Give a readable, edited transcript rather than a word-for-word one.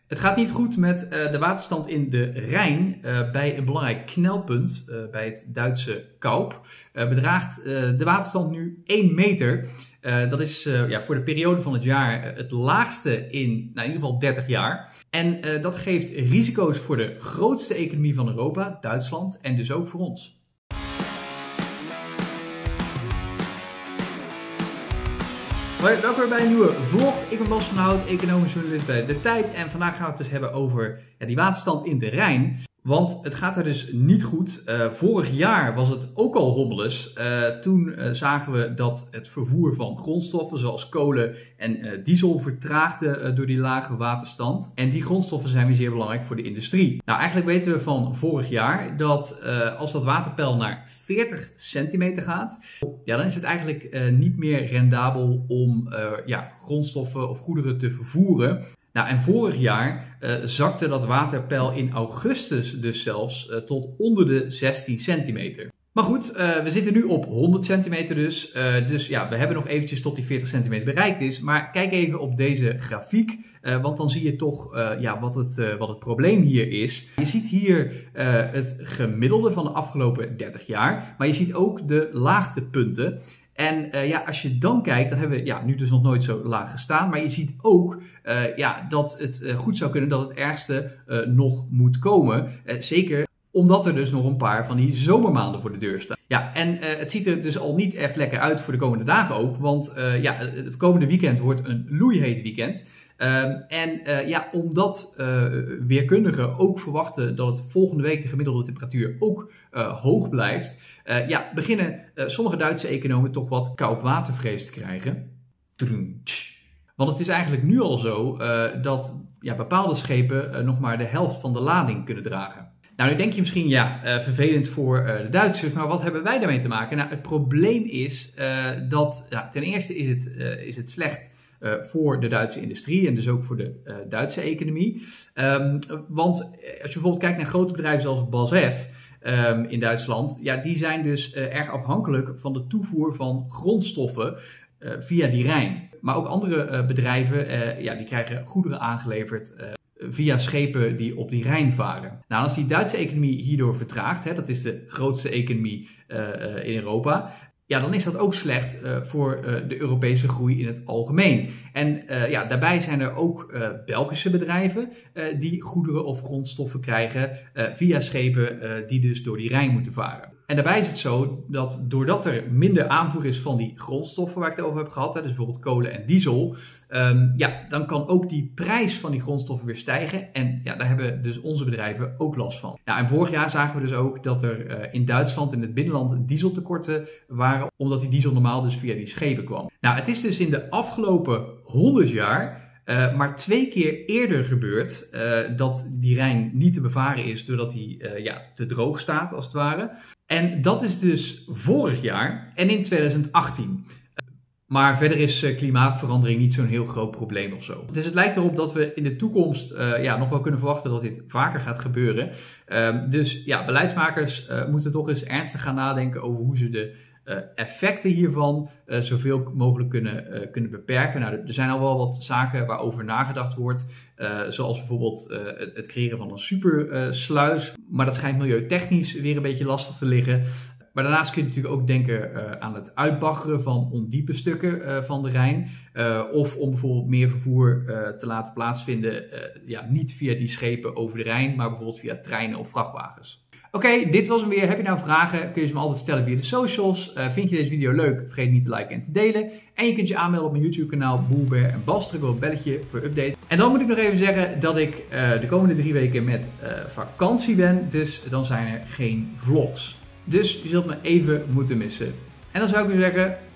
Het gaat niet goed met de waterstand in de Rijn. Bij een belangrijk knelpunt, bij het Duitse Kaup, bedraagt de waterstand nu 1 meter. Dat is voor de periode van het jaar het laagste in ieder geval 30 jaar. En dat geeft risico's voor de grootste economie van Europa, Duitsland, en dus ook voor ons. Hoi, welkom bij een nieuwe vlog. Ik ben Bas van Hout, economisch journalist bij De Tijd. En vandaag gaan we het dus hebben over die waterstand in de Rijn. Want het gaat er dus niet goed. Vorig jaar was het ook al hobbelus. Toen zagen we dat het vervoer van grondstoffen zoals kolen en diesel vertraagde door die lage waterstand. En die grondstoffen zijn weer zeer belangrijk voor de industrie. Nou, eigenlijk weten we van vorig jaar dat als dat waterpeil naar 40 centimeter gaat, dan is het eigenlijk niet meer rendabel om grondstoffen of goederen te vervoeren. Nou, en vorig jaar zakte dat waterpeil in augustus dus zelfs tot onder de 16 centimeter. Maar goed, we zitten nu op 100 centimeter dus. Dus we hebben nog eventjes tot die 40 centimeter bereikt is. Maar kijk even op deze grafiek, want dan zie je toch wat het probleem hier is. Je ziet hier het gemiddelde van de afgelopen 30 jaar, maar je ziet ook de laagtepunten. En als je dan kijkt, dan hebben we nu dus nog nooit zo laag gestaan. Maar je ziet ook dat het goed zou kunnen dat het ergste nog moet komen. Zeker omdat er dus nog een paar van die zomermaanden voor de deur staan. Ja, en het ziet er dus al niet echt lekker uit voor de komende dagen ook. Want het komende weekend wordt een loeiheet weekend. Omdat weerkundigen ook verwachten dat het volgende week de gemiddelde temperatuur ook hoog blijft, beginnen sommige Duitse economen toch wat koudwatervrees te krijgen. Want het is eigenlijk nu al zo dat bepaalde schepen nog maar de helft van de lading kunnen dragen. Nou, nu denk je misschien, vervelend voor de Duitsers, maar wat hebben wij daarmee te maken? Nou, het probleem is dat ten eerste is het slecht voor de Duitse industrie en dus ook voor de Duitse economie. Want als je bijvoorbeeld kijkt naar grote bedrijven zoals BASF in Duitsland, die zijn dus erg afhankelijk van de toevoer van grondstoffen via die Rijn. Maar ook andere bedrijven die krijgen goederen aangeleverd via schepen die op die Rijn varen. Nou, als die Duitse economie hierdoor vertraagt, dat is de grootste economie in Europa, dan is dat ook slecht voor de Europese groei in het algemeen. En daarbij zijn er ook Belgische bedrijven die goederen of grondstoffen krijgen via schepen die dus door die Rijn moeten varen. En daarbij is het zo dat doordat er minder aanvoer is van die grondstoffen waar ik het over heb gehad, dus bijvoorbeeld kolen en diesel, dan kan ook die prijs van die grondstoffen weer stijgen. En daar hebben dus onze bedrijven ook last van. Nou, en vorig jaar zagen we dus ook dat er in Duitsland en het binnenland dieseltekorten waren, omdat die diesel normaal dus via die schepen kwam. Nou, het is dus in de afgelopen 100 jaar maar 2 keer eerder gebeurd dat die Rijn niet te bevaren is doordat die te droog staat als het ware. En dat is dus vorig jaar en in 2018. Maar verder is klimaatverandering niet zo'n heel groot probleem of zo. Dus het lijkt erop dat we in de toekomst nog wel kunnen verwachten dat dit vaker gaat gebeuren. Dus beleidsmakers moeten toch eens ernstig gaan nadenken over hoe ze de effecten hiervan zoveel mogelijk kunnen beperken. Nou, er zijn al wel wat zaken waarover nagedacht wordt. Zoals bijvoorbeeld het creëren van een supersluis. Maar dat schijnt milieutechnisch weer een beetje lastig te liggen. Maar daarnaast kun je natuurlijk ook denken aan het uitbaggeren van ondiepe stukken van de Rijn. Of om bijvoorbeeld meer vervoer te laten plaatsvinden. Niet via die schepen over de Rijn, maar bijvoorbeeld via treinen of vrachtwagens. Oké, dit was hem weer. Heb je nou vragen? Kun je ze me altijd stellen via de socials. Vind je deze video leuk? Vergeet niet te liken en te delen. En je kunt je aanmelden op mijn YouTube kanaal Boelbear en Bas. Druk op het belletje voor update. En dan moet ik nog even zeggen dat ik de komende 3 weken met vakantie ben. Dus dan zijn er geen vlogs. Dus je zult me even moeten missen. En dan zou ik nu zeggen,